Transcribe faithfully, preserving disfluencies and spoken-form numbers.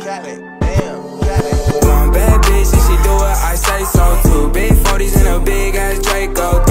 Cali, damn, Cali. One bad bitch and she do it, I say so too. Big forties and a big ass Draco.